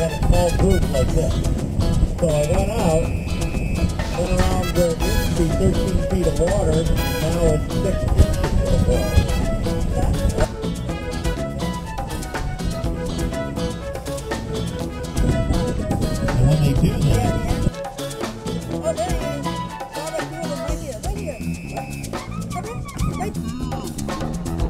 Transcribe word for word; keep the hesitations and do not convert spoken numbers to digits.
had a small group like this. So I went out, went around where it used to be thirteen feet of water, now it's six inches of water. And when they do that, oh, there he is. Oh, there's two of them right here, right here. Come in, right.